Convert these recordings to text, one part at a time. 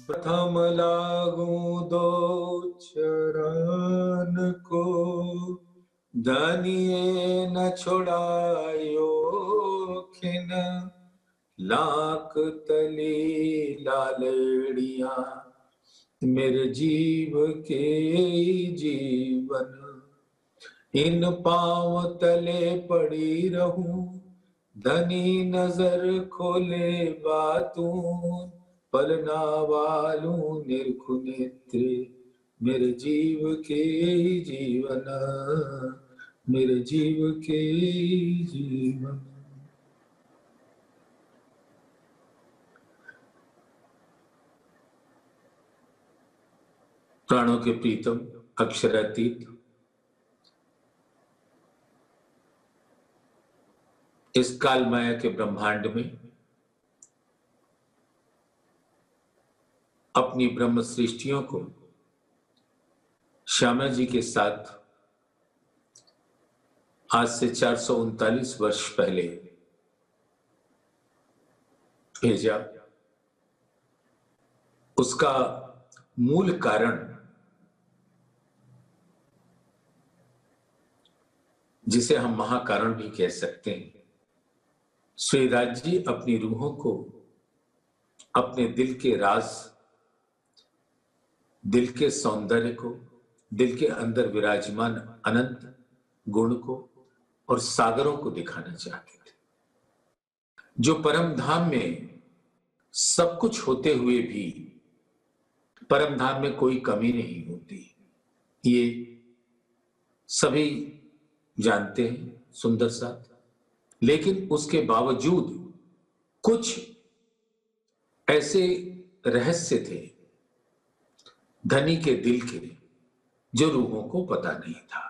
प्रथम लागू दो चरण को, धनिये न छोड़ायो खिन, लाख तली लालड़िया मेरे जीव के जीवन। इन पांव तले पड़ी रहूं, धनी नजर खोले बातूं, पलना वालू निरखु नेत्रे मेरे जीव के जीवन, मेरे जीव के जीवन। प्राणों के प्रीतम अक्षरातीत इस काल माया के ब्रह्मांड में अपनी ब्रह्म सृष्टियों को श्यामा जी के साथ आज से 439 वर्ष पहले भेजा। उसका मूल कारण, जिसे हम महाकारण भी कह सकते हैं, श्री राज जी अपनी रूहों को अपने दिल के राज, दिल के सौंदर्य को, दिल के अंदर विराजमान अनंत गुण को और सागरों को दिखाना चाहते थे, जो परम धाम में सब कुछ होते हुए भी परम धाम में कोई कमी नहीं होती। ये सभी जानते हैं सुंदर साथ, लेकिन उसके बावजूद कुछ ऐसे रहस्य थे धनी के दिल के, जो रूहों को पता नहीं था।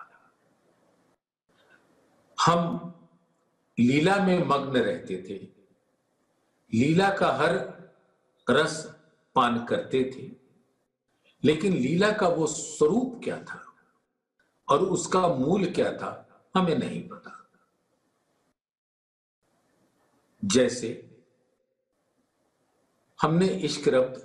हम लीला में मग्न रहते थे, लीला का हर रस पान करते थे, लेकिन लीला का वो स्वरूप क्या था और उसका मूल क्या था हमें नहीं पता। जैसे हमने इश्क रब्त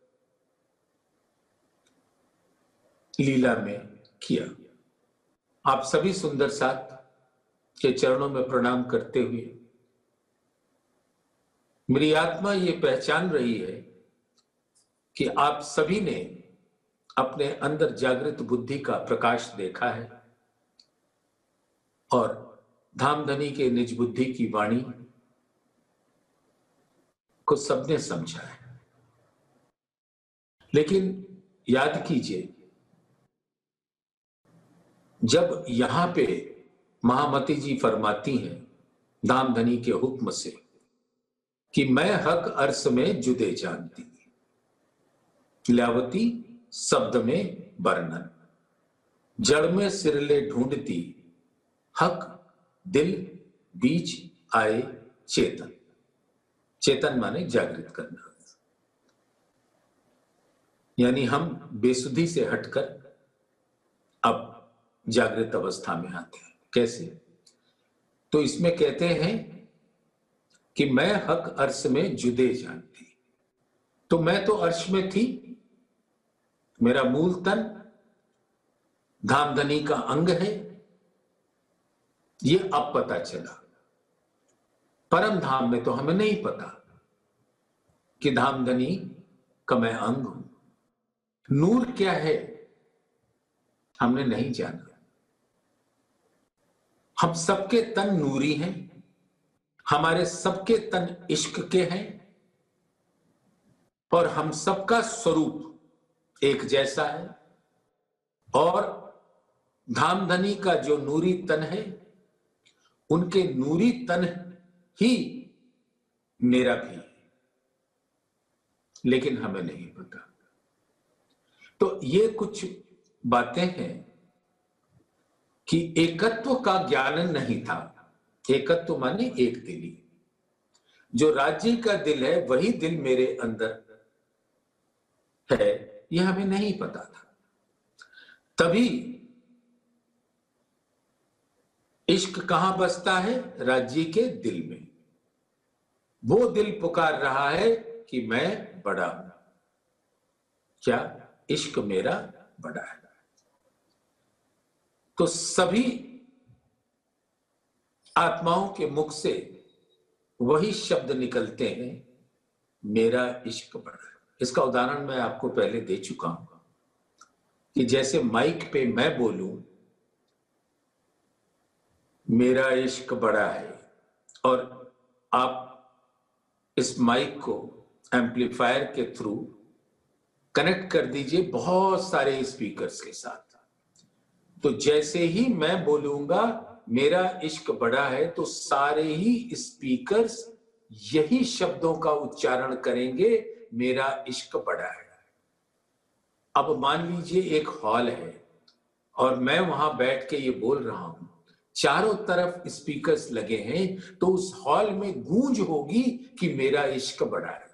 लीला में किया। आप सभी सुंदर साथ के चरणों में प्रणाम करते हुए मेरी आत्मा ये पहचान रही है कि आप सभी ने अपने अंदर जागृत बुद्धि का प्रकाश देखा है और धामधनी के निज बुद्धि की वाणी को सबने समझा है। लेकिन याद कीजिए, जब यहां पे महामती जी फरमाती हैं धामधनी के हुक्म से कि मैं हक अर्श में जुदे जानती, लीलावती शब्द में वर्णन, जड़ में सिरले ढूंढती, हक दिल बीच आए चेतन। चेतन माने जागृत करना, यानी हम बेसुधी से हटकर अब जागृत अवस्था में आते हैं। कैसे? तो इसमें कहते हैं कि मैं हक अर्श में जुदे जानती। तो मैं तो अर्श में थी, मेरा मूल तन धामधनी का अंग है, ये अब पता चला। परम धाम में तो हमें नहीं पता कि धामधनी का मैं अंग हूं। नूर क्या है हमने नहीं जाना। हम सबके तन नूरी हैं, हमारे सबके तन इश्क के हैं और हम सबका स्वरूप एक जैसा है। और धामधनी का जो नूरी तन है, उनके नूरी तन ही मेरा भी है, लेकिन हमें नहीं पता। तो ये कुछ बातें हैं कि एकत्व का ज्ञान नहीं था। एकत्व माने एक दिली। जो राज्य का दिल है वही दिल मेरे अंदर है, यह हमें नहीं पता था। तभी इश्क कहां बसता है? राज्य के दिल में। वो दिल पुकार रहा है कि मैं बड़ा हूं। क्या इश्क मेरा बड़ा है। तो सभी आत्माओं के मुख से वही शब्द निकलते हैं, मेरा इश्क बड़ा है। इसका उदाहरण मैं आपको पहले दे चुका हूं कि जैसे माइक पे मैं बोलूं मेरा इश्क बड़ा है, और आप इस माइक को एम्पलीफायर के थ्रू कनेक्ट कर दीजिए बहुत सारे स्पीकर्स के साथ। तो जैसे ही मैं बोलूंगा मेरा इश्क बड़ा है, तो सारे ही स्पीकर्स यही शब्दों का उच्चारण करेंगे, मेरा इश्क बड़ा है। अब मान लीजिए एक हॉल है और मैं वहां बैठ के ये बोल रहा हूं, चारों तरफ स्पीकर्स लगे हैं, तो उस हॉल में गूंज होगी कि मेरा इश्क बड़ा है।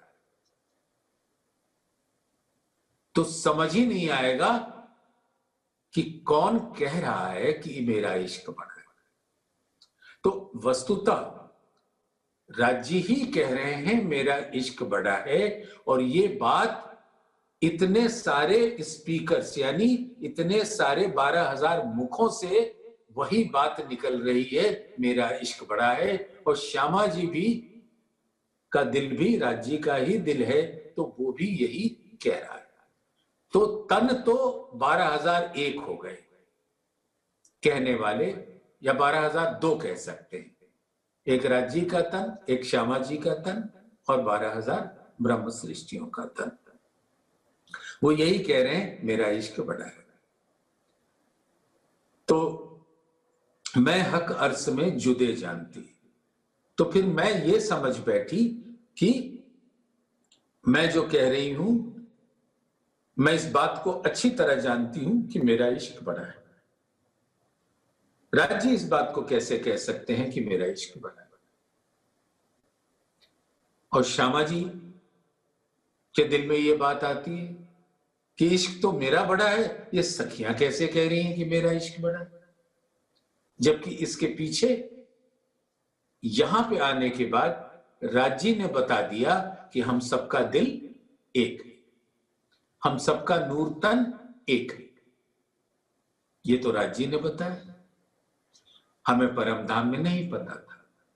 तो समझ ही नहीं आएगा कि कौन कह रहा है कि मेरा इश्क बड़ा है। तो वस्तुतः राज्य ही कह रहे हैं मेरा इश्क बड़ा है, और ये बात इतने सारे स्पीकर्स यानी इतने सारे 12,000 मुखों से वही बात निकल रही है, मेरा इश्क बड़ा है। और श्यामा जी भी का दिल भी राज्य का ही दिल है, तो वो भी यही कह रहा है। तो तन तो 12,001 हो गए कहने वाले, या 12,002 कह सकते हैं। एक राज्य का तन, एक श्यामा जी का तन, और 12,000 ब्रह्म सृष्टियों का तन। वो यही कह रहे हैं मेरा इश्क बड़ा है। तो मैं हक अर्श में जुदे जानती, तो फिर मैं ये समझ बैठी कि मैं जो कह रही हूं, मैं इस बात को अच्छी तरह जानती हूं कि मेरा इश्क बड़ा है। राज्य इस बात को कैसे कह सकते हैं कि मेरा इश्क बड़ा है? और श्यामा जी के दिल में ये बात आती है कि इश्क तो मेरा बड़ा है, ये सखियां कैसे कह रही हैं कि मेरा इश्क बड़ा है? जबकि इसके पीछे यहां पे आने के बाद राज्य ने बता दिया कि हम सबका दिल एक है, हम सबका नूर तन एक है। ये तो राज्य ने बताया, हमें परम धाम में नहीं पता था।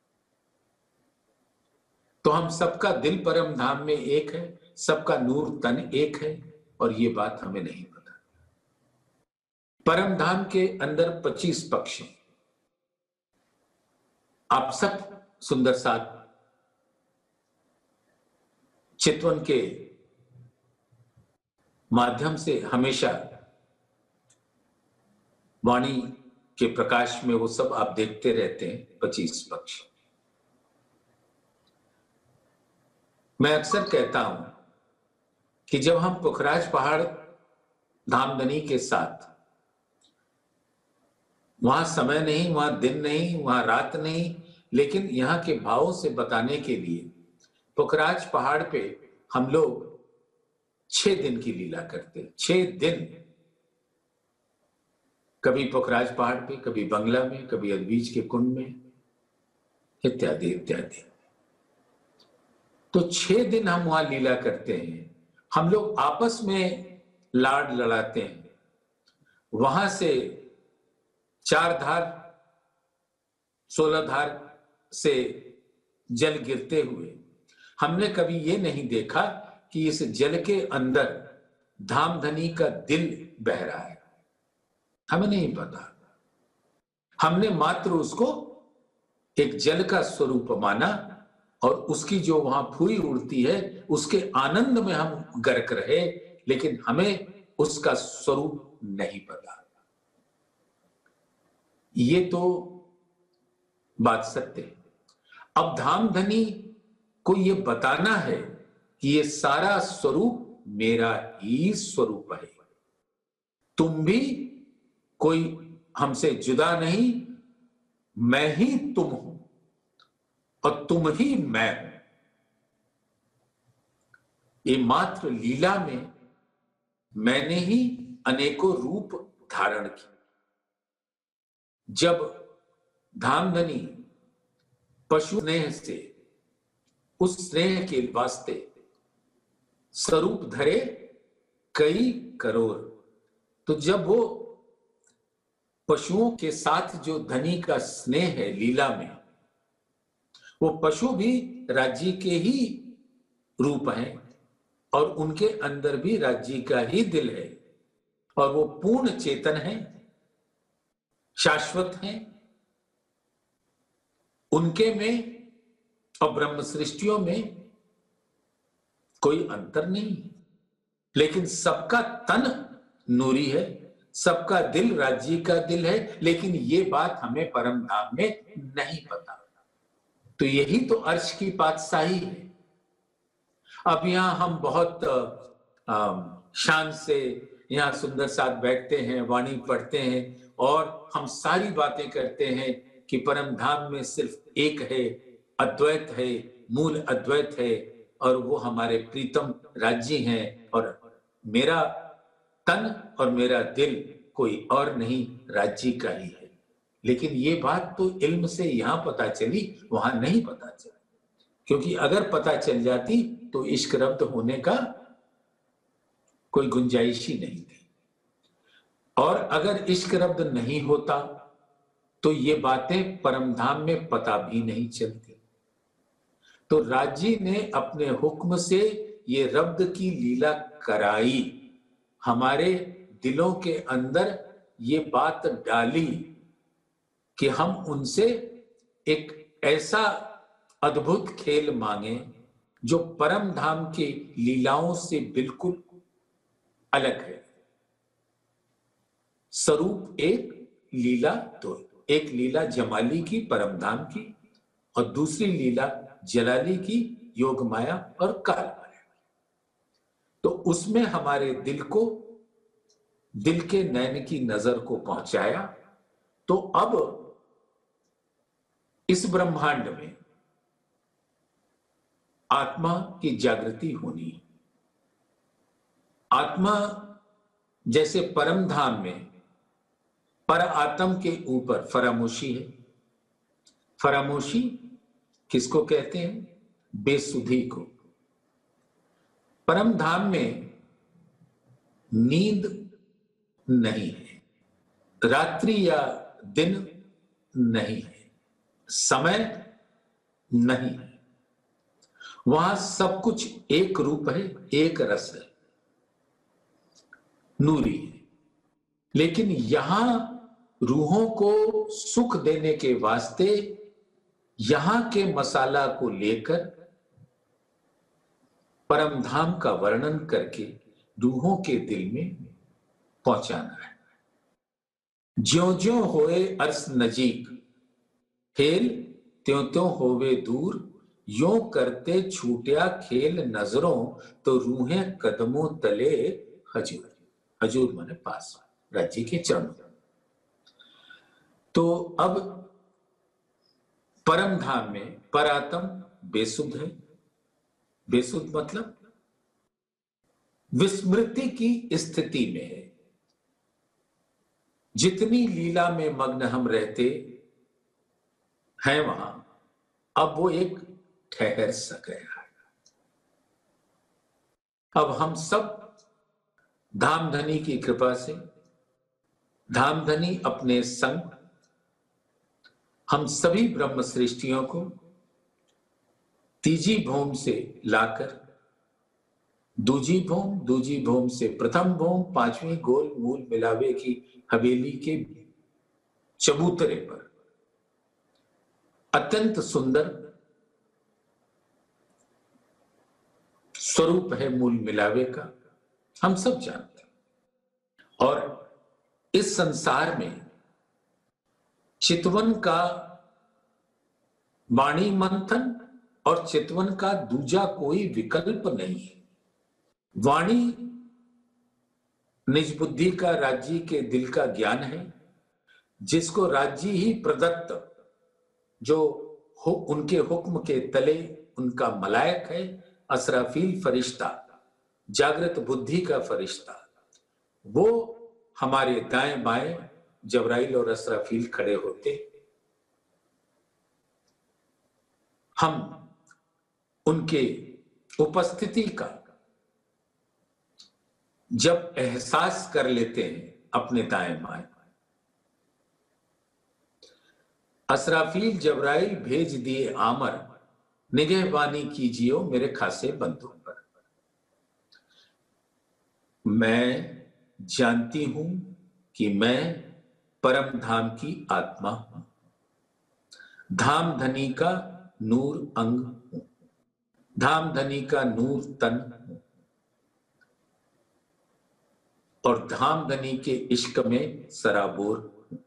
तो हम सबका दिल परम धाम में एक है, सबका नूर तन एक है, और ये बात हमें नहीं पता। परम धाम के अंदर 25 पक्ष हैं। आप सब सुंदर साथ चितवन के माध्यम से हमेशा वाणी के प्रकाश में वो सब आप देखते रहते हैं, 25 पक्ष। मैं अक्सर कहता हूं कि जब हम पुखराज पहाड़ धामधनी के साथ, वहां समय नहीं, वहां दिन नहीं, वहां रात नहीं, लेकिन यहां के भावों से बताने के लिए पुखराज पहाड़ पे हम लोग 6 दिन की लीला करते, 6 दिन, कभी पुखराज पहाड़ पे, कभी बंगला में, कभी अद्वीज के कुंड में, इत्यादि इत्यादि। तो 6 दिन हम वहां लीला करते हैं। हम लोग आपस में लाड लड़ाते हैं। वहां से 4 धार 16 धार से जल गिरते हुए हमने कभी ये नहीं देखा कि इस जल के अंदर धामधनी का दिल बह रहा है, हमें नहीं पता। हमने मात्र उसको एक जल का स्वरूप माना, और उसकी जो वहां फुई उड़ती है उसके आनंद में हम गर्क रहे, लेकिन हमें उसका स्वरूप नहीं पता। ये तो बात सत्य है। अब धामधनी को ये बताना है कि ये सारा स्वरूप मेरा ही स्वरूप है, तुम भी कोई हमसे जुदा नहीं, मैं ही तुम हूं और तुम ही मैं हूं। ये मात्र लीला में मैंने ही अनेकों रूप धारण किए। जब धामधनी पशु स्नेह से उस स्नेह के वास्ते स्वरूप धरे, कई करोड़। तो जब वो पशुओं के साथ जो धनी का स्नेह है लीला में, वो पशु भी राज्य के ही रूप हैं और उनके अंदर भी राज्य का ही दिल है और वो पूर्ण चेतन है, शाश्वत हैं। उनके में और ब्रह्म सृष्टियों में कोई अंतर नहीं है, लेकिन सबका तन नूरी है, सबका दिल राज्य का दिल है, लेकिन ये बात हमें परम धाम में नहीं पता। तो यही तो अर्श की पातशाही है। अब यहां हम बहुत शान से यहाँ सुंदर साथ बैठते हैं, वाणी पढ़ते हैं और हम सारी बातें करते हैं कि परम धाम में सिर्फ एक है, अद्वैत है, मूल अद्वैत है और वो हमारे प्रीतम राज्य हैं और मेरा तन और मेरा दिल कोई और नहीं, राज्य का ही है। लेकिन ये बात तो इल्म से यहां पता चली, वहां नहीं पता चली, क्योंकि अगर पता चल जाती तो इश्क रब्द होने का कोई गुंजाइश ही नहीं थी। और अगर इश्क रब्द नहीं होता तो ये बातें परमधाम में पता भी नहीं चलती। तो राज्य ने अपने हुक्म से ये रब्द की लीला कराई, हमारे दिलों के अंदर ये बात डाली कि हम उनसे एक ऐसा अद्भुत खेल मांगे जो परम धाम की लीलाओं से बिल्कुल अलग है। स्वरूप एक, लीला दो। एक लीला जमाली की, परम धाम की, और दूसरी लीला जलाली की, योग माया और काल माया। तो उसमें हमारे दिल को, दिल के नैन की नजर को पहुंचाया। तो अब इस ब्रह्मांड में आत्मा की जागृति होनी है। आत्मा जैसे परम धाम में पर आत्म के ऊपर फरामोशी है। फरामोशी किसको कहते हैं? बेसुधी को। परम धाम में नींद नहीं है, रात्रि या दिन नहीं है, समय नहीं है। वहां सब कुछ एक रूप है, एक रस है, नूरी है। लेकिन यहां रूहों को सुख देने के वास्ते यहां के मसाला को लेकर परमधाम का वर्णन करके रूहों के दिल में पहुंचाना है। ज्यों ज्यों होए अर्श नजीक, खेल त्यों त्यों होवे दूर, यों करते छूटिया खेल नजरों, तो रूहें कदमों तले हजूर। हजूर माने पास, राज्य के चरणों। तो अब परम धाम में परात्म बेसुध है। बेसुध मतलब विस्मृति की स्थिति में है। जितनी लीला में मग्न हम रहते हैं वहां, अब वो एक ठहर सा गया है। अब हम सब धामधनी की कृपा से, धामधनी अपने संग, हम सभी ब्रह्म सृष्टियों को तीजी भूम से लाकर दूजी भूम से प्रथम भूम, पांचवी गोल मूल मिलावे की हवेली के चबूतरे पर अत्यंत सुंदर स्वरूप है मूल मिलावे का, हम सब जानते हैं। और इस संसार में चितवन का वाणी मंथन और चितवन का दूजा कोई विकल्प नहीं है। वाणी निज बुद्धि का, राज्य के दिल का ज्ञान है, जिसको राज्य ही प्रदत्त, जो उनके हुक्म के तले उनका मलायक है, असराफील फरिश्ता, जागृत बुद्धि का फरिश्ता। वो हमारे दाएं बाएं जबराइल और असराफील खड़े होते, हम उनके उपस्थिति का जब एहसास कर लेते हैं अपने दाएं बाएं, असराफील जबराइल भेज दिए आमर, निगहबानी कीजिए मेरे खासे बंधुओं पर। मैं जानती हूं कि मैं परम धाम की आत्मा हूं, धाम धनी का नूर अंग हूं, धाम धनी का नूर तन हूं, और धाम धनी के इश्क में सराबोर हूं।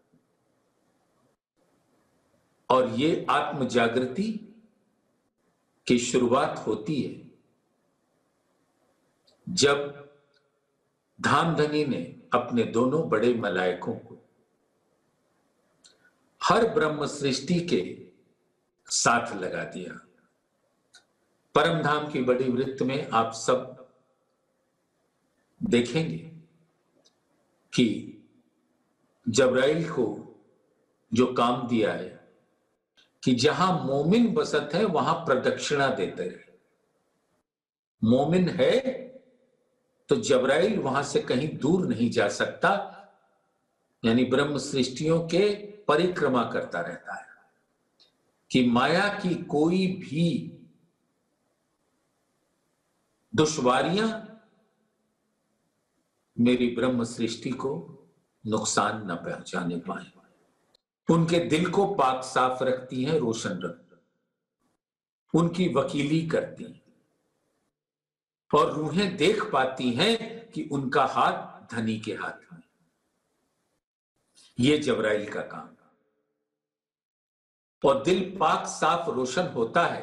और ये आत्म जागृति की शुरुआत होती है जब धामधनी ने अपने दोनों बड़े मलाइकों को हर ब्रह्म सृष्टि के साथ लगा दिया। परम धाम की बड़ी वृत्त में आप सब देखेंगे कि जबराइल को जो काम दिया है कि जहां मोमिन बसत है वहां प्रदक्षिणा देते रहे। मोमिन है तो जबराइल वहां से कहीं दूर नहीं जा सकता, यानी ब्रह्म सृष्टियों के परिक्रमा करता रहता है कि माया की कोई भी दुश्वारियां मेरी ब्रह्म सृष्टि को नुकसान न पहुंचाने पाए। उनके दिल को पाक साफ रखती हैं, रोशन रखती, उनकी वकीली करती हैं, और रूहें देख पाती हैं कि उनका हाथ धनी के हाथ में। ये जबराइल का काम। और दिल पाक साफ रोशन होता है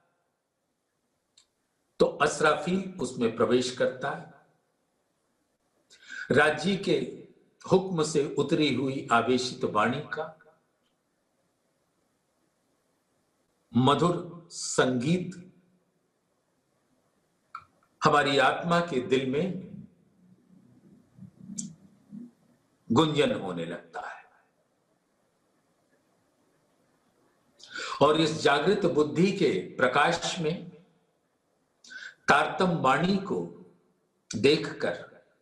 तो असराफील उसमें प्रवेश करता है। राज्य के हुक्म से उतरी हुई आवेशित वाणी का मधुर संगीत हमारी आत्मा के दिल में गुंजन होने लगता है, और इस जागृत बुद्धि के प्रकाश में तारतम वाणी को देखकर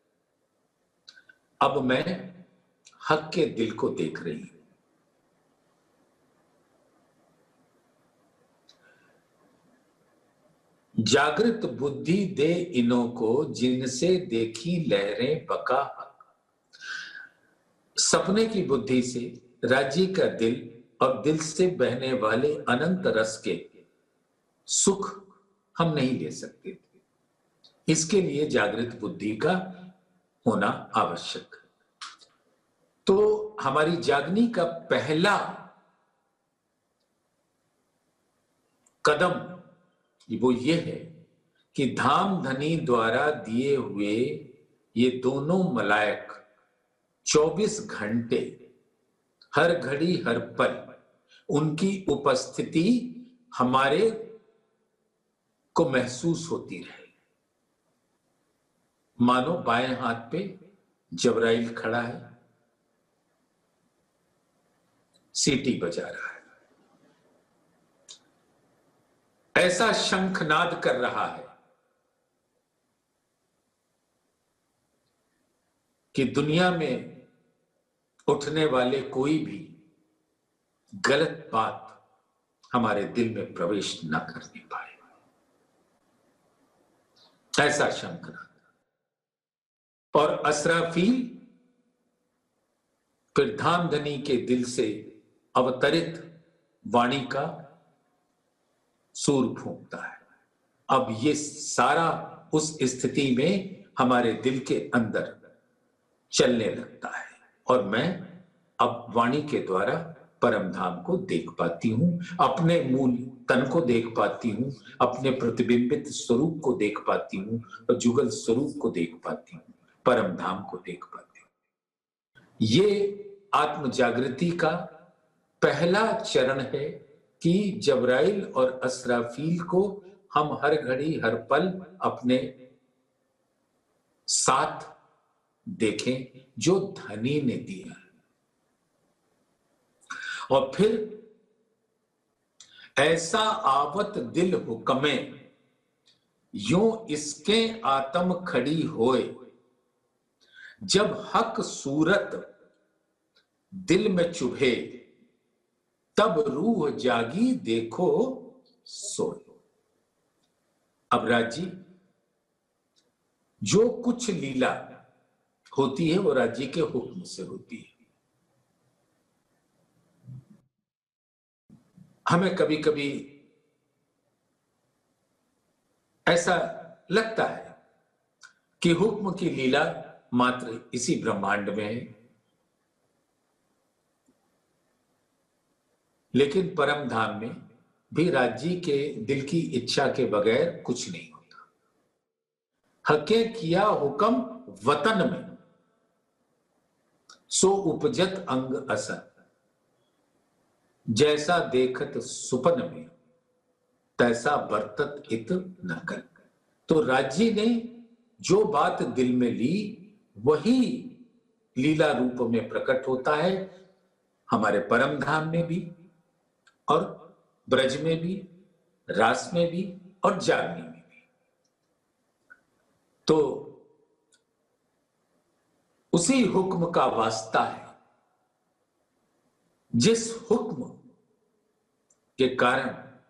अब मैं हक के दिल को देख रही हूं। जागृत बुद्धि दे इन्हों को, जिनसे देखी लहरें बका हक। सपने की बुद्धि से राज्य का दिल और दिल से बहने वाले अनंत रस के सुख हम नहीं ले सकते थे। इसके लिए जागृत बुद्धि का होना आवश्यक। तो हमारी जागनी का पहला कदम वो ये है कि धाम धनी द्वारा दिए हुए ये दोनों मलाइक 24 घंटे हर घड़ी हर पल उनकी उपस्थिति हमारे को महसूस होती रहे। मानो बाएं हाथ पे जबराइल खड़ा है, सीटी बजा रहा है, ऐसा शंखनाद कर रहा है कि दुनिया में उठने वाले कोई भी गलत बात हमारे दिल में प्रवेश न करने पाए। ऐसा शंखनाद। और असराफील फिर धामधनी के दिल से अवतरित वाणी का सूर फूंकता है। अब ये सारा उस स्थिति में हमारे दिल के अंदर चलने लगता है, और मैं अब वाणी के द्वारा परम धाम को देख पाती हूं, अपने मूल तन को देख पाती हूं, अपने प्रतिबिंबित स्वरूप को देख पाती हूं, और जुगल स्वरूप को देख पाती हूं, परम धाम को देख पाती हूं। ये आत्म जागृति का पहला चरण है कि जबराइल और असराफील को हम हर घड़ी हर पल अपने साथ देखें जो धनी ने दिया। और फिर ऐसा आवत दिल हुक्मे, यूं इसके आत्म खड़ी होए, जब हक सूरत दिल में चुभे, तब रूह जागी देखो सोए। अब राज्य जो कुछ लीला होती है वो राज्य के हुक्म से होती है। हमें कभी कभी ऐसा लगता है कि हुक्म की लीला मात्र इसी ब्रह्मांड में है, लेकिन परम धाम में भी राज्य के दिल की इच्छा के बगैर कुछ नहीं होता। हके किया हुक्म वतन में, सो उपजत अंग असर। जैसा देखत सुपन में, तैसा बरतत इत न कर। तो राज्य ने जो बात दिल में ली वही लीला रूप में प्रकट होता है, हमारे परम धाम में भी और ब्रज में भी, रास में भी और जागनी में भी। तो उसी हुक्म का वास्ता है, जिस हुक्म के कारण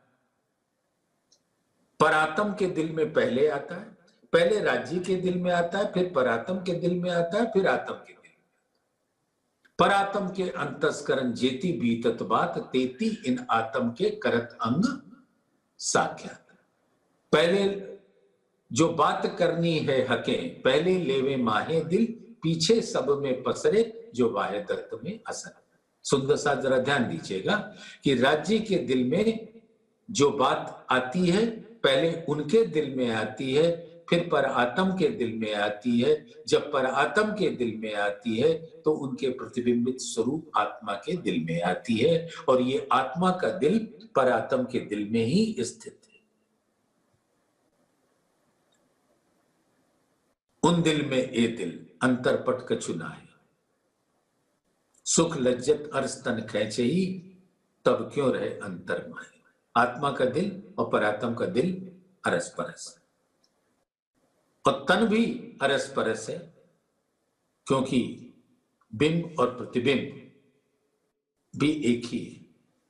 परात्म के दिल में पहले आता है, पहले राज्य के दिल में आता है, फिर परात्म के दिल में आता है, फिर आत्म के दिल में। परात्म के अंतस्करण जेती बीतत बात, तेती इन आत्म के करत अंग साख्यात। पहले जो बात करनी है हके, पहले लेवे माहे दिल, पीछे सब में पसरे जो वाहे दर्द में असर। सुंदर सा जरा ध्यान दीजिएगा कि राज्य के दिल में जो बात आती है पहले उनके दिल में आती है, फिर पर आत्म के दिल में आती है। जब पर आत्म के दिल में आती है तो उनके प्रतिबिंबित स्वरूप आत्मा के दिल में आती है, और ये आत्मा का दिल पर आत्म के दिल में ही स्थित है। उन दिल में ए दिल अंतरपट कछु नाहि, सुख लज्जत अर्स तन खेचे ही, तब क्यों रहे अंतर माहे। आत्मा का दिल और परात्म का दिल अरस परस है, और तन भी अरस परस है, क्योंकि बिंब और प्रतिबिंब भी एक ही है।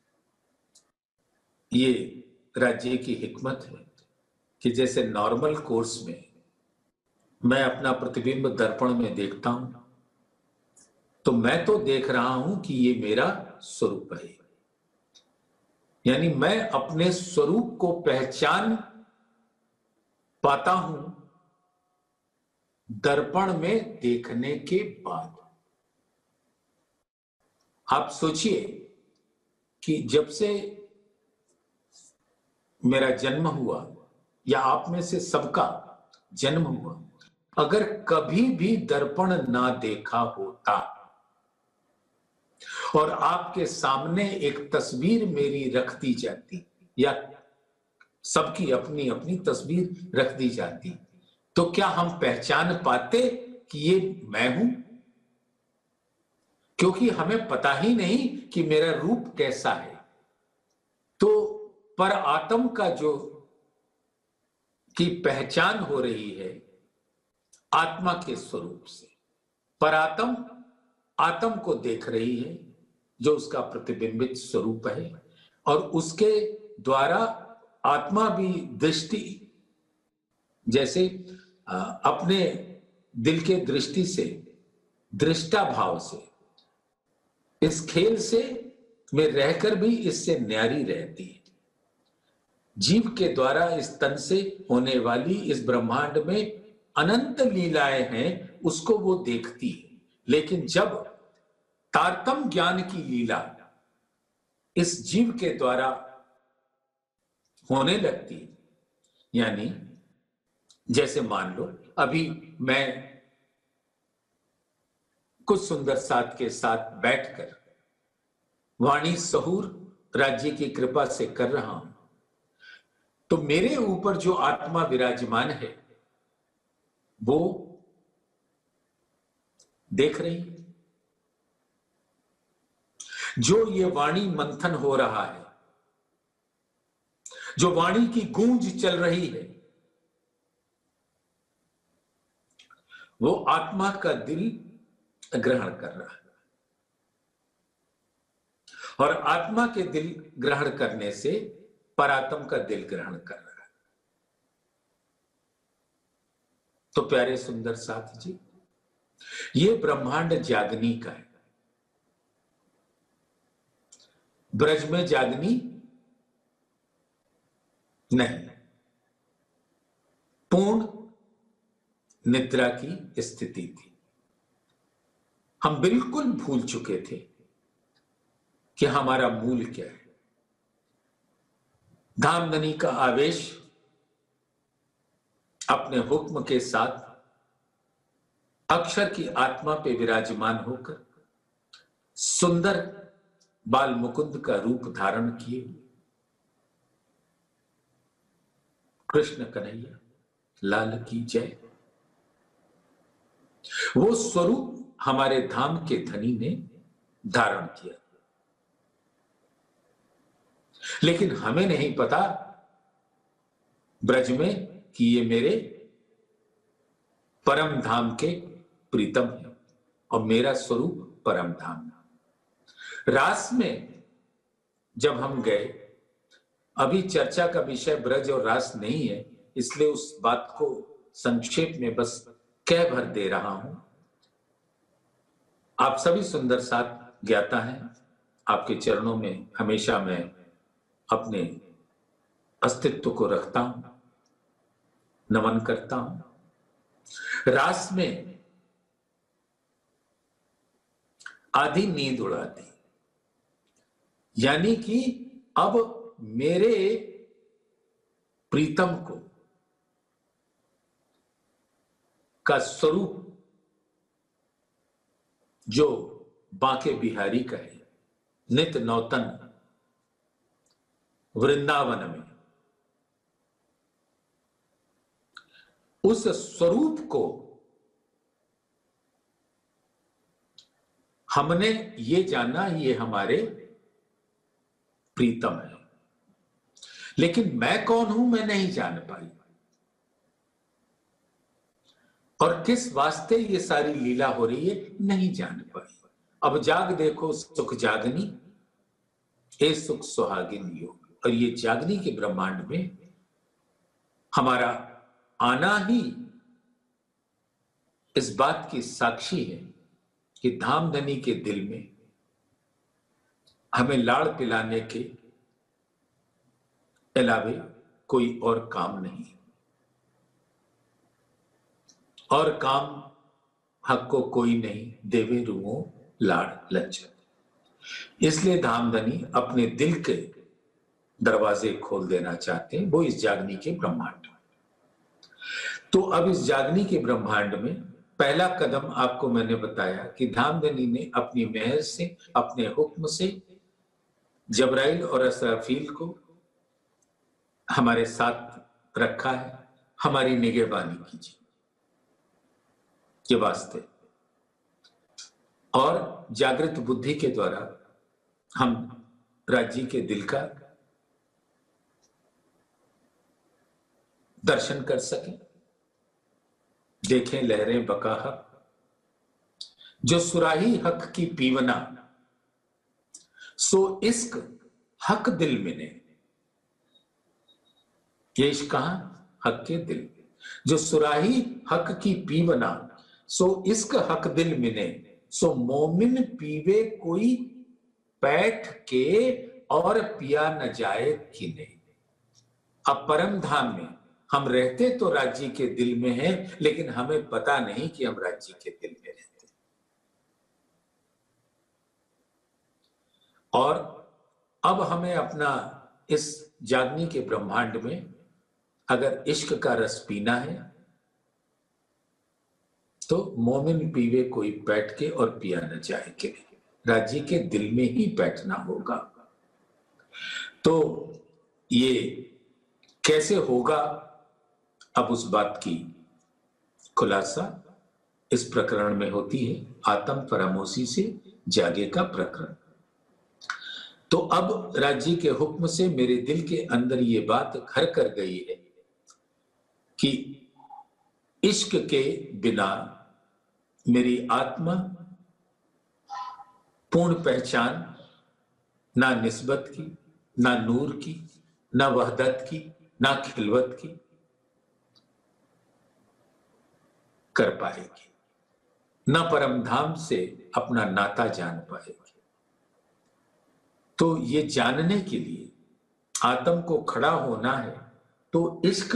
ये राज्य की हिकमत है कि जैसे नॉर्मल कोर्स में मैं अपना प्रतिबिंब दर्पण में देखता हूं, तो मैं तो देख रहा हूं कि ये मेरा स्वरूप है, यानी मैं अपने स्वरूप को पहचान पाता हूं दर्पण में देखने के बाद। आप सोचिए कि जब से मेरा जन्म हुआ या आप में से सबका जन्म हुआ, अगर कभी भी दर्पण ना देखा होता और आपके सामने एक तस्वीर मेरी रख दी जाती या सबकी अपनी अपनी तस्वीर रख दी जाती, तो क्या हम पहचान पाते कि ये मैं हूं? क्योंकि हमें पता ही नहीं कि मेरा रूप कैसा है। तो पर आत्म का जो की पहचान हो रही है आत्मा के स्वरूप से, परात्म आत्म को देख रही है जो उसका प्रतिबिंबित स्वरूप है, और उसके द्वारा आत्मा भी दृष्टि, जैसे अपने दिल के दृष्टि से, दृष्टा भाव से, इस खेल से में रहकर भी इससे न्यारी रहती है। जीव के द्वारा इस तन से होने वाली इस ब्रह्मांड में अनंत लीलाएं हैं, उसको वो देखती है। लेकिन जब तारतम ज्ञान की लीला इस जीव के द्वारा होने लगती है, यानी जैसे मान लो अभी मैं कुछ सुंदर साथ के साथ बैठकर वाणी सहूर राज्य की कृपा से कर रहा हूं, तो मेरे ऊपर जो आत्मा विराजमान है वो देख रही है। जो ये वाणी मंथन हो रहा है, जो वाणी की गूंज चल रही है, वो आत्मा का दिल ग्रहण कर रहा है, और आत्मा के दिल ग्रहण करने से परात्म का दिल ग्रहण कर रहा है। तो प्यारे सुंदर साथ जी, ये ब्रह्मांड जागनी का है। ब्रज में जागनी नहीं, पूर्ण निद्रा की स्थिति थी। हम बिल्कुल भूल चुके थे कि हमारा मूल क्या है। धामधनी का आवेश अपने हुक्म के साथ अक्षर की आत्मा पे विराजमान होकर सुंदर बाल मुकुंद का रूप धारण किए कृष्ण कन्हैया लाल की जय। वो स्वरूप हमारे धाम के धनी ने धारण किया, लेकिन हमें नहीं पता ब्रज में कि ये मेरे परम धाम के प्रीतम है और मेरा स्वरूप परम धाम। रास में जब हम गए, अभी चर्चा का विषय ब्रज और रास नहीं है, इसलिए उस बात को संक्षेप में बस कह भर दे रहा हूं। आप सभी सुंदर साथ ज्ञाता हैं, आपके चरणों में हमेशा मैं अपने अस्तित्व को रखता हूं, नमन करता हूं। रास में आधी नींद उड़ा दी, यानी कि अब मेरे प्रीतम को का स्वरूप जो बांके बिहारी का है, नित नौतन वृंदावन में, उस स्वरूप को हमने ये जाना ये हमारे प्रीतम है, लेकिन मैं कौन हूं मैं नहीं जान पाई, और किस वास्ते ये सारी लीला हो रही है नहीं जान पाई। अब जाग देखो सुख जागनी, ए सुख सुहागिन योग। और ये जागनी के ब्रह्मांड में हमारा आना ही इस बात की साक्षी है कि धामधनी के दिल में हमें लाड़ पिलाने के अलावे कोई और काम नहीं, और काम हक को कोई नहीं देवे रूओं लाड़ लज्जत। इसलिए धामधनी अपने दिल के दरवाजे खोल देना चाहते हैं, वो इस जागनी के ब्रह्मांड में। तो अब इस जागनी के ब्रह्मांड में पहला कदम आपको मैंने बताया कि धामधनी ने अपनी मेहर से, अपने हुक्म से जबराइल और असराफील को हमारे साथ रखा है, हमारी निगहबानी कीजिए के वास्ते, और जागृत बुद्धि के द्वारा हम राज्य के दिल का दर्शन कर सकें। देखें लहरें बका हक, जो सुराही हक की पीवना, सो इश्क हक दिल में ने। ये इश्क कहां? हक के दिल। जो सुराही हक की पीवना, सो इश्क हक दिल में ने। सो मोमिन पीवे कोई बैठ के और पिया न जाए किने। अब परम धाम में हम रहते तो राज्य के दिल में हैं, लेकिन हमें पता नहीं कि हम राज्य के दिल में रहते। और अब हमें अपना इस जागनी के ब्रह्मांड में अगर इश्क का रस पीना है तो मोमिन पीवे कोई बैठ के और पिया न जाए के, राज्य के दिल में ही बैठना होगा। तो ये कैसे होगा, अब उस बात की खुलासा इस प्रकरण में होती है, आत्म परामोशी से जागे का प्रकरण। तो अब राज्य के हुक्म से मेरे दिल के अंदर ये बात घर कर गई है कि इश्क के बिना मेरी आत्मा पूर्ण पहचान ना निस्बत की, ना नूर की, ना वहदत की, ना खिलवत की कर पाएगी, ना परमधाम से अपना नाता जान पाएगी। तो ये जानने के लिए आत्म को खड़ा होना है तो इश्क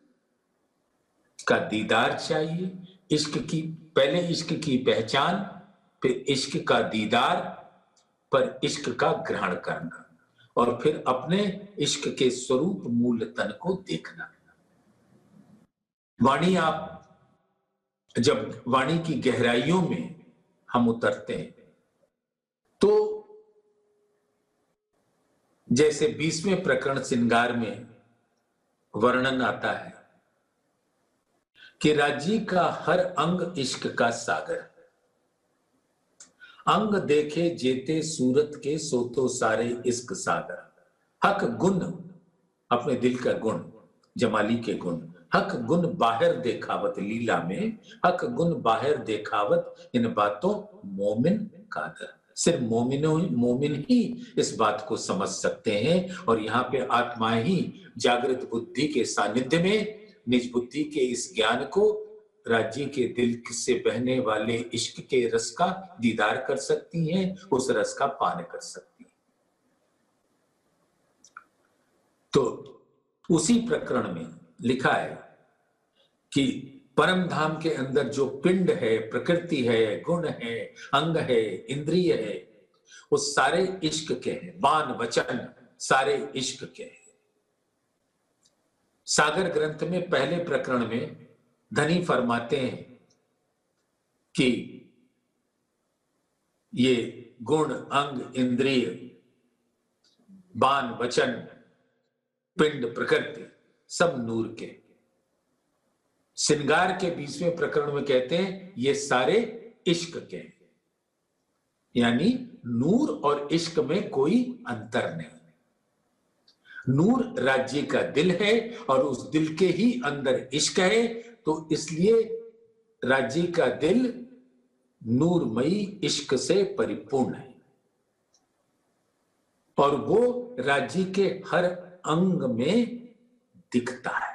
का दीदार चाहिए। इश्क की पहले इश्क की पहचान, फिर इश्क का दीदार, पर इश्क का ग्रहण करना और फिर अपने इश्क के स्वरूप मूल तन को देखना। वाणी जब वाणी की गहराइयों में हम उतरते हैं तो जैसे 20वें प्रकरण श्रृंगार में वर्णन आता है कि राज्य का हर अंग इश्क का सागर, अंग देखे जेते सूरत के सोतो सारे इश्क सागर। हक गुण, अपने दिल का गुण, जमाली के गुण, हक गुण बाहर देखावत लीला में, हक गुण बाहर देखावत इन बातों मोमिन कादर। सिर्फ मोमिन ही इस बात को समझ सकते हैं और यहाँ पे आत्माएं ही जागृत बुद्धि के सानिध्य में निज बुद्धि के इस ज्ञान को राज्य के दिल से बहने वाले इश्क के रस का दीदार कर सकती हैं, उस रस का पान कर सकती हैं। तो उसी प्रकरण में लिखा है कि परम धाम के अंदर जो पिंड है, प्रकृति है, गुण है, अंग है, इंद्रिय है, वो सारे इश्क के हैं। बान वचन सारे इश्क के हैं। सागर ग्रंथ में पहले प्रकरण में धनी फरमाते हैं कि ये गुण, अंग, इंद्रिय, बान, वचन, पिंड, प्रकृति सब नूर के। श्रृंगार के 20वें प्रकरण में कहते हैं ये सारे इश्क के, यानी नूर और इश्क में कोई अंतर नहीं। नूर राज्य का दिल है और उस दिल के ही अंदर इश्क है, तो इसलिए राज्य का दिल नूरमयी इश्क से परिपूर्ण है और वो राज्य के हर अंग में दिखता है।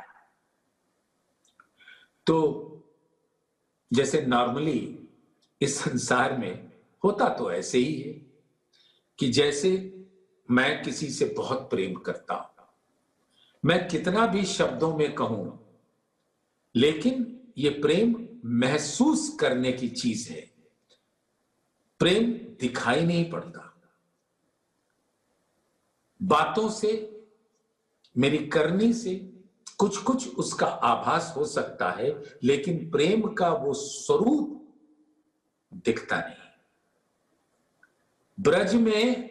तो जैसे नॉर्मली इस संसार में होता तो ऐसे ही है कि जैसे मैं किसी से बहुत प्रेम करता हूं, मैं कितना भी शब्दों में कहूं, लेकिन ये प्रेम महसूस करने की चीज है, प्रेम दिखाई नहीं पड़ता। बातों से, मेरी करनी से कुछ कुछ उसका आभास हो सकता है, लेकिन प्रेम का वो स्वरूप दिखता नहीं। ब्रज में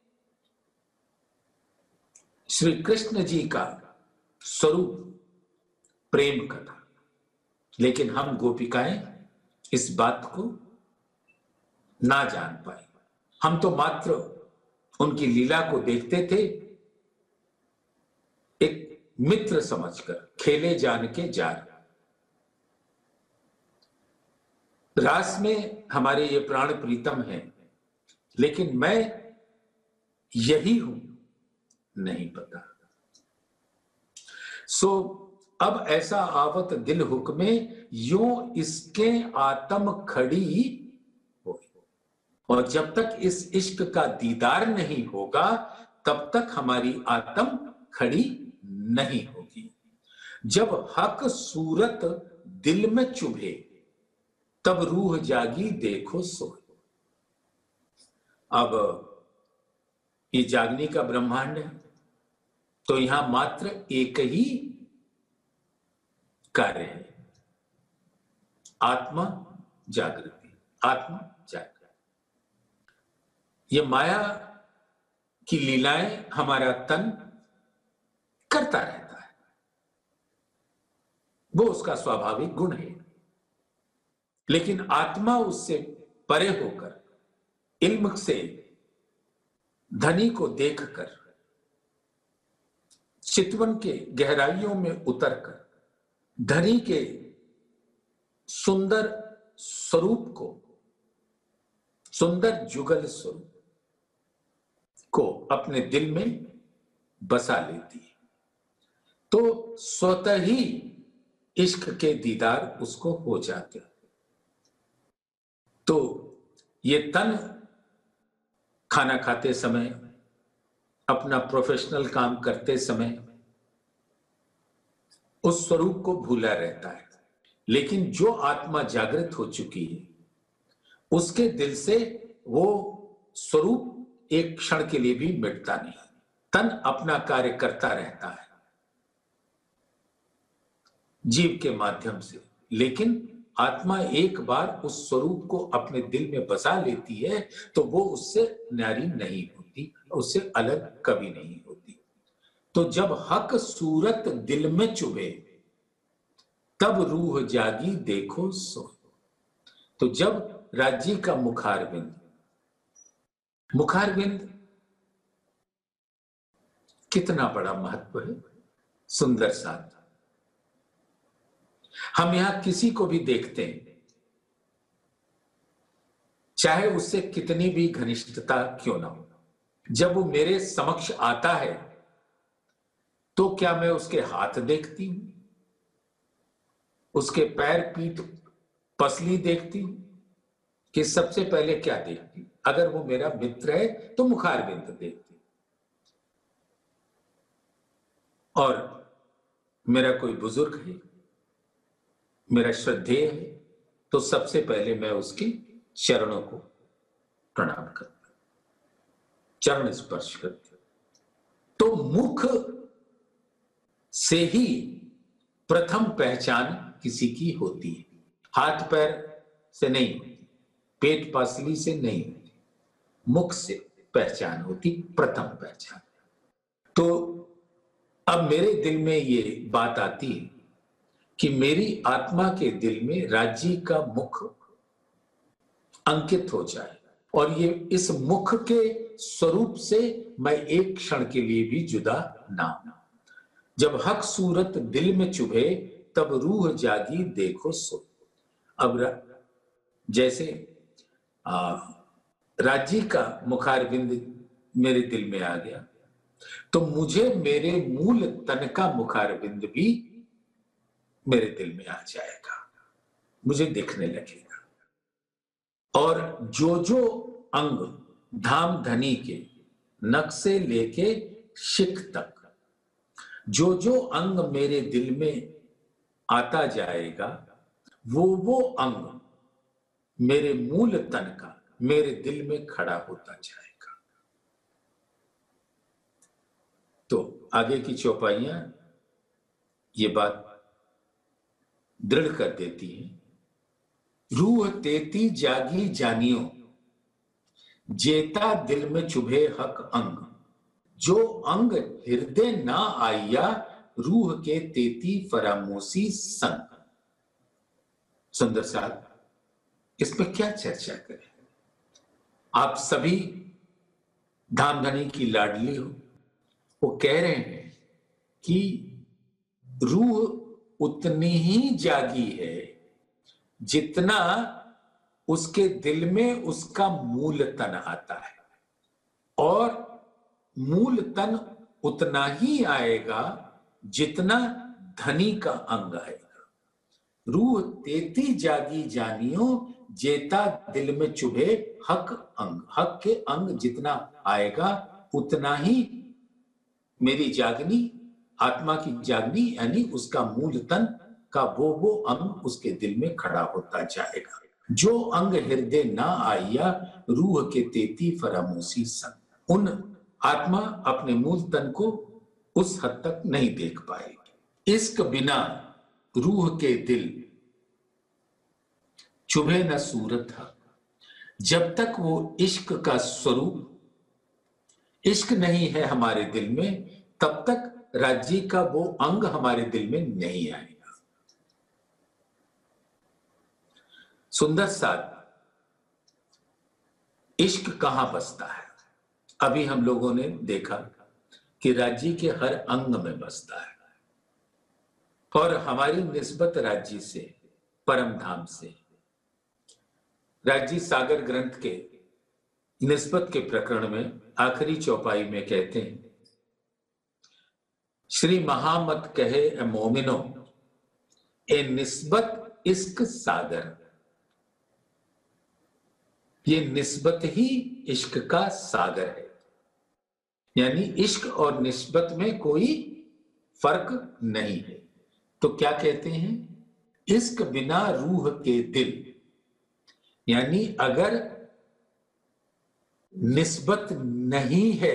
श्री कृष्ण जी का स्वरूप प्रेम का था, लेकिन हम गोपिकाएं इस बात को ना जान पाए। हम तो मात्र उनकी लीला को देखते थे एक मित्र समझकर, खेले जान के जार। रास में हमारे ये प्राण प्रीतम हैं, लेकिन मैं यही हूं नहीं पता। सो अब ऐसा आवत दिल हुक्मे यूं इसके आत्म खड़ी हो, और जब तक इस इश्क का दीदार नहीं होगा तब तक हमारी आत्म खड़ी नहीं होगी। जब हक सूरत दिल में चुभे तब रूह जागी देखो सोए। अब ये जागने का ब्रह्मांड है, तो यहां मात्र एक ही कार्य है, आत्मा जागृति, आत्मा जागृति। ये माया की लीलाएं हमारा तन करता रहता है, वो उसका स्वाभाविक गुण है, लेकिन आत्मा उससे परे होकर इल्म से धनी को देखकर, चितवन के गहराइयों में उतरकर धनी के सुंदर स्वरूप को, सुंदर जुगल स्वरूप को अपने दिल में बसा लेती है तो स्वतः ही इश्क के दीदार उसको हो जाते हैं। तो ये तन खाना खाते समय, अपना प्रोफेशनल काम करते समय उस स्वरूप को भूला रहता है, लेकिन जो आत्मा जागृत हो चुकी है उसके दिल से वो स्वरूप एक क्षण के लिए भी मिटता नहीं। तन अपना कार्य करता रहता है जीव के माध्यम से, लेकिन आत्मा एक बार उस स्वरूप को अपने दिल में बसा लेती है तो वो उससे न्यारी नहीं होती, उससे अलग कभी नहीं होती। तो जब हक सूरत दिल में चुभे तब रूह जागी देखो सो। तो जब राज्य का मुखारविंद कितना बड़ा महत्व है, सुंदर साथ। हम यहां किसी को भी देखते हैं, चाहे उससे कितनी भी घनिष्ठता क्यों ना हो, जब वो मेरे समक्ष आता है तो क्या मैं उसके हाथ देखती हूं, उसके पैर, पीठ, पसली देखती हूं, कि सबसे पहले क्या देखती हूं? अगर वो मेरा मित्र है तो मुखारविंद देखती हूं, और मेरा कोई बुजुर्ग है, मेरा श्रद्धेय है, तो सबसे पहले मैं उसके चरणों को प्रणाम करता हूं, चरण स्पर्श करता हूं। तो मुख से ही प्रथम पहचान किसी की होती है, हाथ पैर से नहीं होती, पेट पासली से नहीं होती, मुख से पहचान होती, प्रथम पहचान। तो अब मेरे दिल में ये बात आती है कि मेरी आत्मा के दिल में राज्य का मुख अंकित हो जाए, और ये इस मुख के स्वरूप से मैं एक क्षण के लिए भी जुदा ना हूं। जब हक सूरत दिल में चुभे तब रूह जागी देखो सो। अब जैसे राज्य का मुखारविंद मेरे दिल में आ गया तो मुझे मेरे मूल तन का मुखारविंद भी मेरे दिल में आ जाएगा, मुझे दिखने लगेगा। और जो जो अंग धाम धनी के नख से लेके शिख तक, जो जो अंग मेरे दिल में आता जाएगा वो अंग मेरे मूल तन का मेरे दिल में खड़ा होता जाएगा। तो आगे की चौपाइयां ये बात दृढ़ कर देती हैं। रूह तेती जागी जानियो, जेता दिल में चुभे हक अंग, जो अंग हृदय ना आइया, रूह के तेती फरामोशी संग। सुंदर साहब, इस पर क्या चर्चा करें? आप सभी धामधनी की लाडली हो, वो कह रहे हैं कि रूह उतनी ही जागी है जितना उसके दिल में उसका मूल तन आता है, और मूल तन उतना ही आएगा जितना धनी का अंग आएगा। रूह तेती जागी जानियो, जेता दिल में चुभे हक अंग। हक के अंग जितना आएगा उतना ही मेरी जागनी, आत्मा की जागनी, यानी उसका मूल तन का वो अंग उसके दिल में खड़ा होता जाएगा। जो अंग हृदय ना आइया, रूह के तेती फरामोशी संग। उन आत्मा अपने मूल तन को उस हद तक नहीं देख पाएगी। इश्क बिना रूह के दिल चुभे न सूरत हक। जब तक वो इश्क का स्वरूप, इश्क नहीं है हमारे दिल में, तब तक राज्य का वो अंग हमारे दिल में नहीं आएगा। सुंदर साथ, इश्क कहां बसता है? अभी हम लोगों ने देखा कि राज्य के हर अंग में बसता है, और हमारी निस्बत राज्य से, परम धाम से राजी सागर ग्रंथ के निस्बत के प्रकरण में आखिरी चौपाई में कहते हैं, श्री महामत कहे ए मोमिनो ए निस्बत इश्क सागर। ये निस्बत ही इश्क का सागर है, यानी इश्क और निस्बत में कोई फर्क नहीं है। तो क्या कहते हैं, इश्क बिना रूह के दिल, यानी अगर निस्बत नहीं है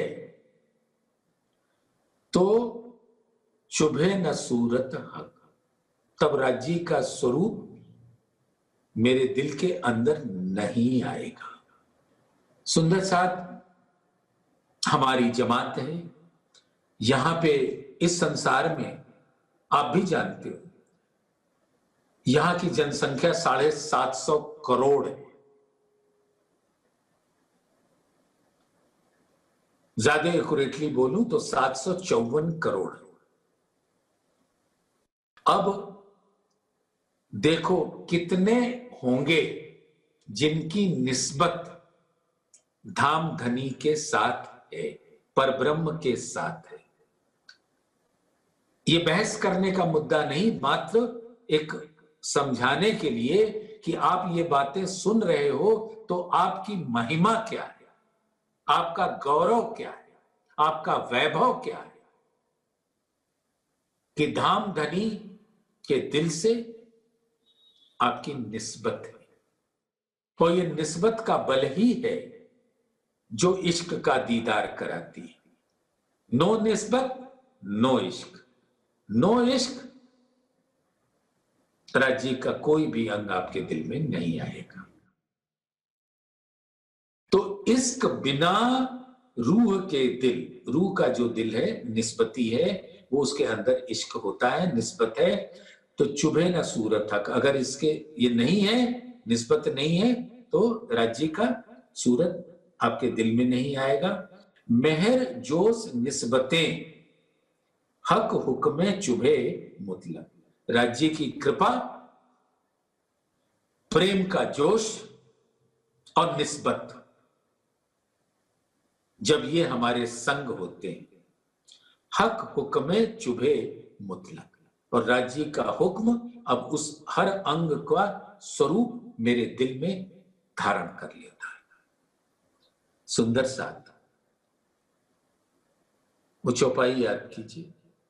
तो चुभे न सूरत हक, तब राज्य का स्वरूप मेरे दिल के अंदर नहीं आएगा। सुंदर साथ हमारी जमात है, यहां पे इस संसार में आप भी जानते हो यहां की जनसंख्या 750 करोड़ है। ज्यादा एक्यूरेटली बोलूं तो 754 करोड़। अब देखो कितने होंगे जिनकी निस्बत धाम धनी के साथ है, परब्रह्म के साथ है। ये बहस करने का मुद्दा नहीं, मात्र एक समझाने के लिए कि आप ये बातें सुन रहे हो तो आपकी महिमा क्या है, आपका गौरव क्या है, आपका वैभव क्या है कि धाम धनी के दिल से आपकी निस्बत है। तो ये निस्बत का बल ही है जो इश्क का दीदार कराती है। नो निस्बत नो इश्क, नो इश्क राज्य का कोई भी अंग आपके दिल में नहीं आएगा। तो इश्क बिना रूह के दिल, रूह का जो दिल है निस्बती है, वो उसके अंदर इश्क होता है, निस्बत है, तो चुभे न सूरत हक। अगर इसके ये नहीं है, निस्बत नहीं है, तो राज्य का सूरत आपके दिल में नहीं आएगा। मेहर जोश निस्बतें हक हुक्म चुभे मुतलक, राज्य की कृपा, प्रेम का जोश और निस्बत जब ये हमारे संग होते हैं, हक हुक्म चुभे मुतलक, और राज्य का हुक्म अब उस हर अंग का स्वरूप मेरे दिल में धारण कर लेता है। सुंदर साथ वो चौपाई याद कीजिए,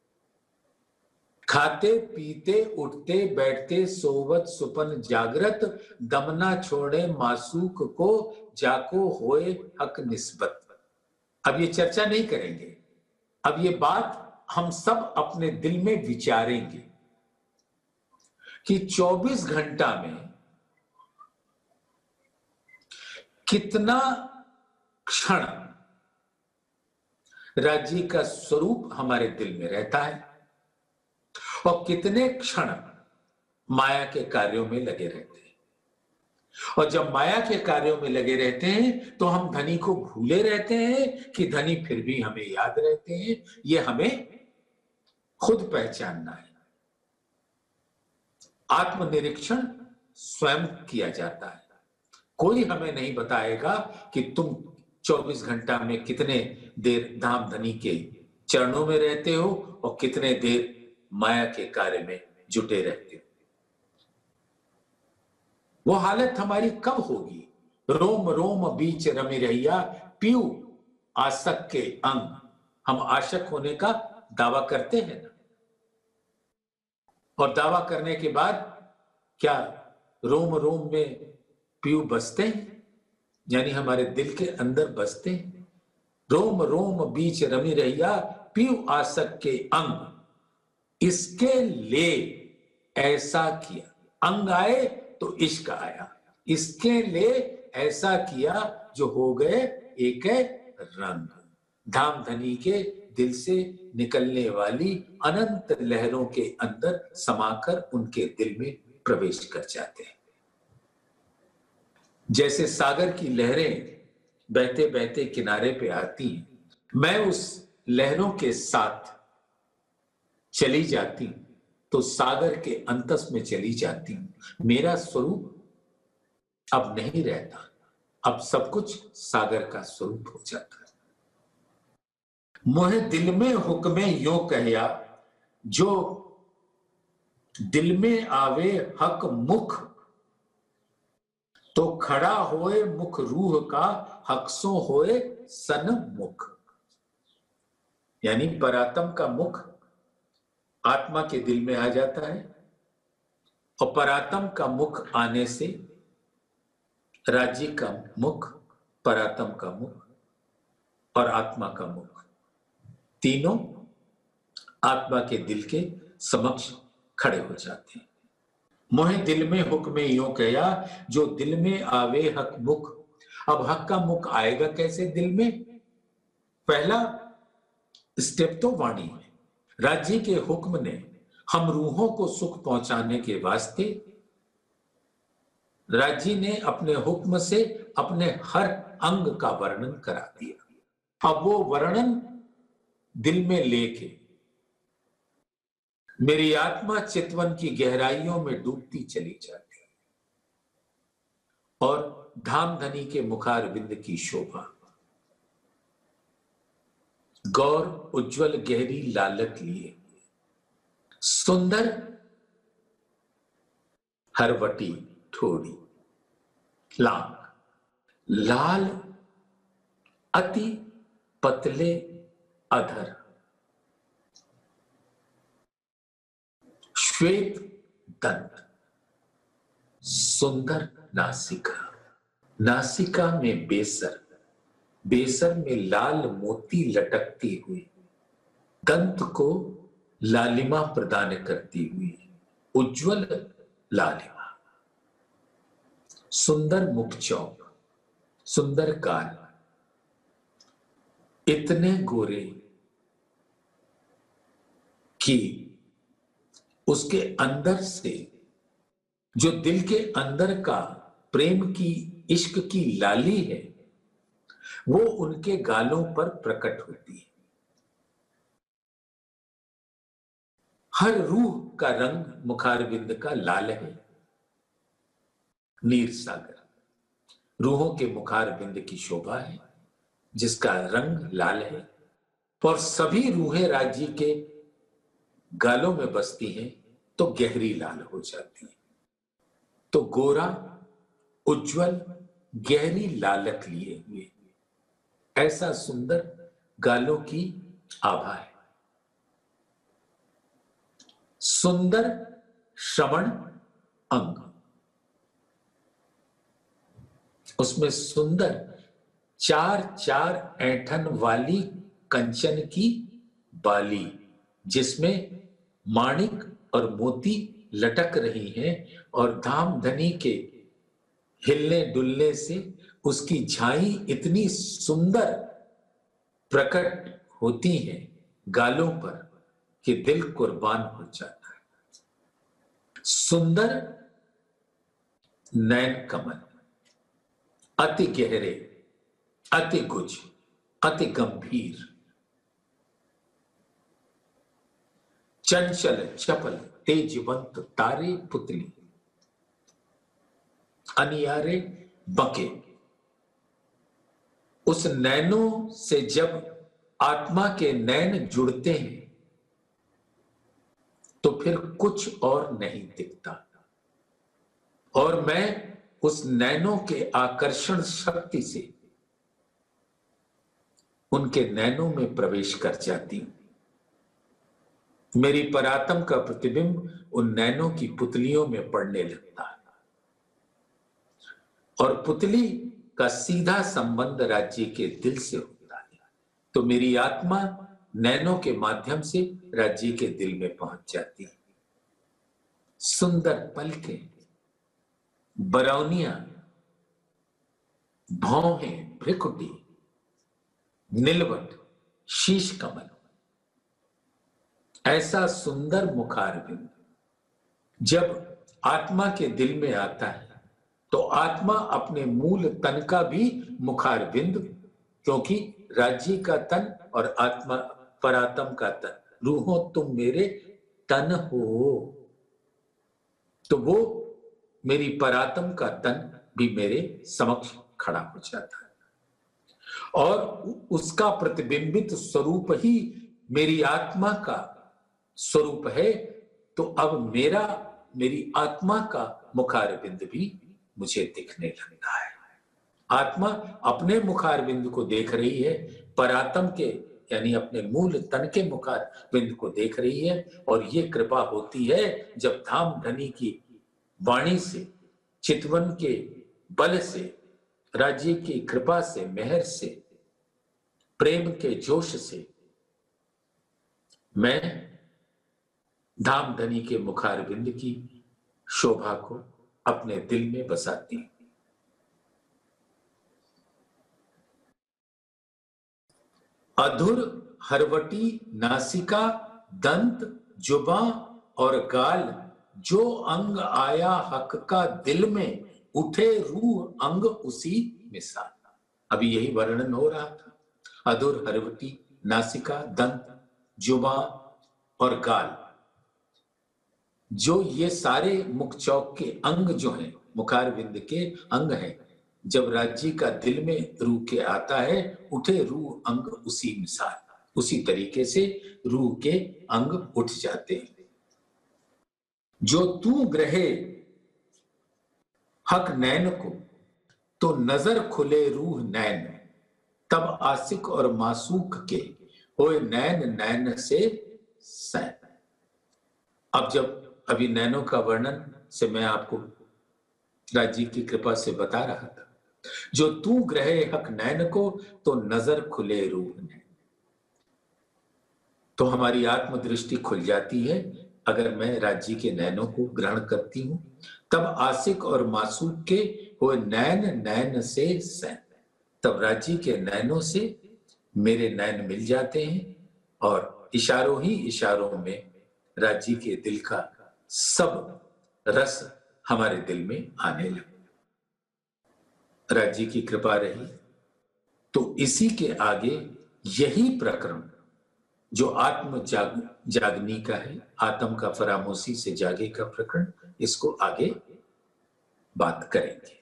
खाते पीते उठते बैठते सोवत सुपन जागृत, दमना छोड़े मासूक को जाको होए हक निस्बत। अब ये चर्चा नहीं करेंगे, अब ये बात हम सब अपने दिल में विचारेंगे कि 24 घंटा में कितना क्षण राज्य का स्वरूप हमारे दिल में रहता है और कितने क्षण माया के कार्यों में लगे रहते हैं। और जब माया के कार्यों में लगे रहते हैं तो हम धनी को भूले रहते हैं कि धनी फिर भी हमें याद रहते हैं। ये हमें खुद पहचानना है। आत्मनिरीक्षण स्वयं किया जाता है। कोई हमें नहीं बताएगा कि तुम 24 घंटा में कितने देर धाम धनी के चरणों में रहते हो और कितने देर माया के कार्य में जुटे रहते हो। वो हालत हमारी कब होगी? रोम रोम बीच रमी रहिया पीऊ आसक के अंग। हम आशक होने का दावा करते हैं ना, और दावा करने के बाद क्या रोम रोम में पीऊ बसते हैं, यानी हमारे दिल के अंदर बसते हैं। रोम रोम बीच रमी रहिया पीऊ आसक के अंग, इसके लिए ऐसा किया। अंग आए तो इश्क आया, इसके लिए ऐसा किया जो हो गए एक रंग। धाम धनी के दिल से निकलने वाली अनंत लहरों के अंदर समाकर उनके दिल में प्रवेश कर जाते हैं। जैसे सागर की लहरें बहते बहते किनारे पे आती हैं, मैं उस लहरों के साथ चली जाती तो सागर के अंतस में चली जाती। मेरा स्वरूप अब नहीं रहता, अब सब कुछ सागर का स्वरूप हो जाता है। मोहे दिल में हुक्मे यो कहया, जो दिल में आवे हक मुख, तो खड़ा होए मुख रूह का, हक्सों होए सन्मुख। यानी परात्म का मुख आत्मा के दिल में आ जाता है, और परात्म का मुख आने से राज्य का मुख, परात्म का मुख और आत्मा का मुख, तीनों आत्मा के दिल के समक्ष खड़े हो जाते हैं। मोहे दिल में हुक्म यूं कया, जो दिल में आवे हक मुख। अब हक का मुख आएगा कैसे दिल में? पहला स्टेप तो वाणी है। राज्य के हुक्म ने हम रूहों को सुख पहुंचाने के वास्ते राज्य ने अपने हुक्म से अपने हर अंग का वर्णन करा दिया। अब वो वर्णन दिल में लेके मेरी आत्मा चितवन की गहराइयों में डूबती चली जाती है, और धामधनी के मुखार बिंद की शोभा गौर उज्जवल गहरी लालक लिए, सुंदर हरवटी ठोड़ी, लांग लाल अति पतले अधर, श्वेत दंत, सुंदर नासिका, नासिका में बेसर, बेसर में लाल मोती लटकती हुई, दंत को लालिमा प्रदान करती हुई उज्जवल लालिमा, सुंदर मुख चौक, सुंदर गाल, इतने गोरे कि उसके अंदर से जो दिल के अंदर का प्रेम की, इश्क की लाली है, वो उनके गालों पर प्रकट होती है। हर रूह का रंग मुखारविंद का लाल है। नीर सागर रूहों के मुखारविंद की शोभा है, जिसका रंग लाल है, और सभी रूहें राज्य के गालों में बसती हैं तो गहरी लाल हो जाती है। तो गोरा उज्जवल गहरी लालक लिए हुए ऐसा सुंदर गालों की आभा है। सुंदर श्रवण अंग, उसमें सुंदर चार चार ऐंठन वाली कंचन की बाली, जिसमें माणिक और मोती लटक रही हैं, और धामधनी के हिलने डुलने से उसकी झाई इतनी सुंदर प्रकट होती है गालों पर कि दिल कुर्बान हो जाता है। सुंदर नैन कमल, अति गहरे, अति गुज, अति गंभीर, चंचल चपल तेजवंत तारे पुतली, अनियारे बके। उस नैनों से जब आत्मा के नैन जुड़ते हैं तो फिर कुछ और नहीं दिखता, और मैं उस नैनों के आकर्षण शक्ति से उनके नैनों में प्रवेश कर जाती हूं। मेरी परात्म का प्रतिबिंब उन नैनों की पुतलियों में पड़ने लगता है, और पुतली का सीधा संबंध राज्य के दिल से होता है। तो मेरी आत्मा नैनों के माध्यम से राज्य के दिल में पहुंच जाती है। सुंदर पलकें, बरौनियां, भौहें, भ्रिकुटी, नीलवट, शीश कमल, ऐसा सुंदर मुखारविंद जब आत्मा के दिल में आता है तो आत्मा अपने मूल तन का भी मुखारविंद, क्योंकि राज्य का तन और आत्मा परात्म का तन, रूहों तुम मेरे तन हो, तो वो मेरी परात्म का तन भी मेरे समक्ष खड़ा हो जाता है और उसका प्रतिबिंबित स्वरूप ही मेरी आत्मा का स्वरूप है। तो अब मेरी आत्मा का मुखारविंद भी मुझे दिखने लगता है। आत्मा अपने मुखारविंद को देख रही है, परात्म के यानी अपने मूल तन के मुखारविंद को देख रही है। और ये कृपा होती है जब धाम धनी की वाणी से, चितवन के बल से, राज्य की कृपा से, मेहर से, प्रेम के जोश से मैं धाम धनी के मुखारविंद की शोभा को अपने दिल में बसाती हूं। अधुर हरवटी नासिका दंत जुबां और गाल, जो अंग आया हक का दिल में, उठे रूह अंग उसी मिसाल। अभी यही वर्णन हो रहा था। अधुर हरवटी नासिका दंत जुबां और गाल, जो ये सारे मुख चौक के अंग जो हैं, मुखारविंद के अंग हैं, जब राज्य का दिल में रूह के आता है, उठे रूह अंग उसी मिसाल, उसी तरीके से रूह के अंग उठ जाते हैं। जो तू ग्रहे हक नैन को, तो नजर खुले रूह नैन, तब आसिक और मासूक के होए नैन नैन से सैन। अब जब अभी नैनों का वर्णन से मैं आपको राज्य की कृपा से बता रहा था, जो तू ग्रहे हक नैन को, तो नजर खुले रूह नैन। तो हमारी आत्मदृष्टि खुल जाती है अगर मैं राज्य के नैनों को ग्रहण करती हूं। तब आसिक और मासूक के होए नैन नैन से सैन, तब राज्य के नैनों से मेरे नैन मिल जाते हैं और इशारों ही इशारों में राज्य के दिल का सब रस हमारे दिल में आने लगे। राज्य की कृपा रही तो इसी के आगे यही प्रकरण जो आत्म जागनी का है, आत्म का फरामोशी से जागे का प्रकरण, इसको आगे बात करेंगे।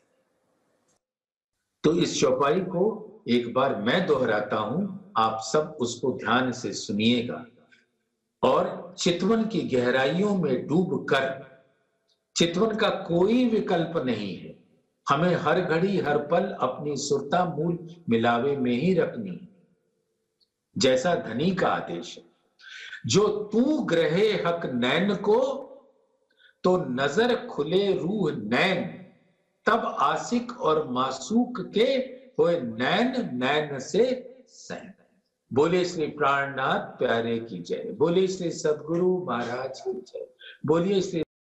तो इस चौपाई को एक बार मैं दोहराता हूं, आप सब उसको ध्यान से सुनिएगा और चितवन की गहराइयों में डूबकर, चितवन का कोई विकल्प नहीं है, हमें हर घड़ी हर पल अपनी सुरता मूल मिलावे में ही रखनी है, जैसा धनी का आदेश है। जो तू ग्रहे हक नैन को, तो नजर खुले रूह नैन, तब आसिक और मासूक के होए नैन नैन से सैन। बोले श्री प्राणनाथ प्यारे की जय, बोले श्री सद्गुरु महाराज की जय, बोलिए श्री